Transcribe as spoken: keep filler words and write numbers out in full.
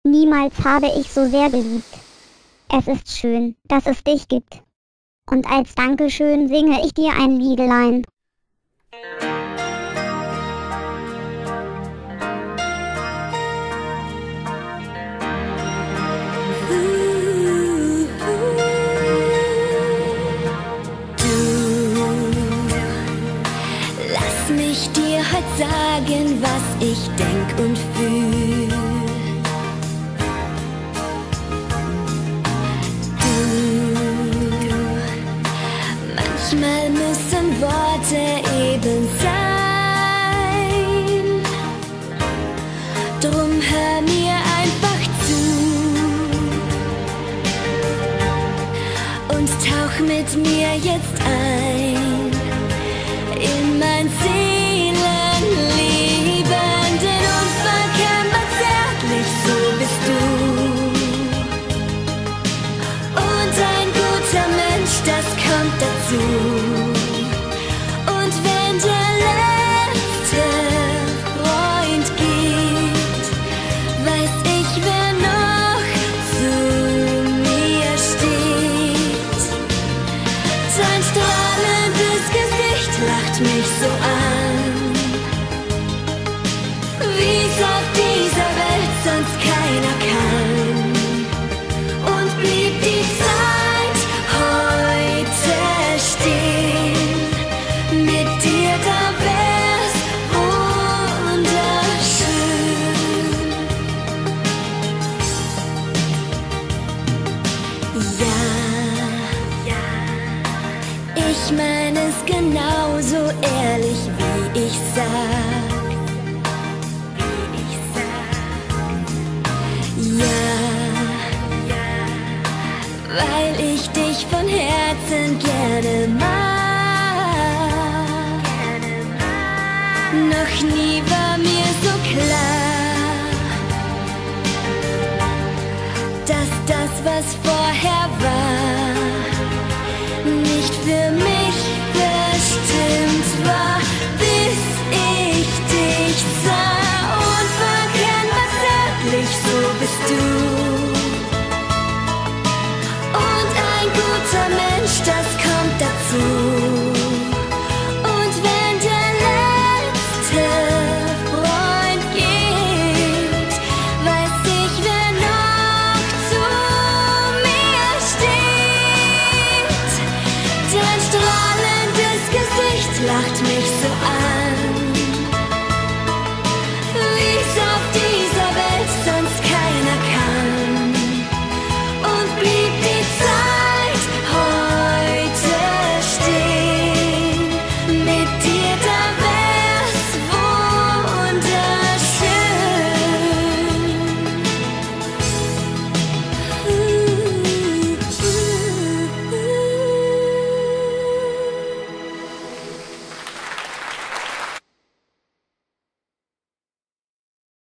Niemals habe ich so sehr geliebt. Es ist schön, dass es dich gibt. Und als Dankeschön singe ich dir ein Liedelein. Lass mich dir heute sagen, was ich denk und fühl. Du, manchmal müssen Worte eben sein. Drum hör mir einfach zu und tauch mit mir jetzt ein in mein Seelenleben, denn unverkennbar zärtlich, so bist du. Und ein guter Mensch, das kommt dazu. Und wenn der letzte Freund geht, weiß ich, wer noch zu mir steht. Sein strahlendes Gesicht lacht mich so an, wie's auf dieser Welt sonst keiner kann. Und blieb die Zeit heute stehen, mit dir da wär's wunderschön. Ja, ich mein es genauso ehrlich, wie ich sag. Ja, weil ich dich von Herzen gerne mag. Noch nie war mir so klar, dass das, was vorher war, nicht für mich bestimmt war, bis ich dich sah. Unverkennbar zärtlich, so bist du. Und ein guter Mensch,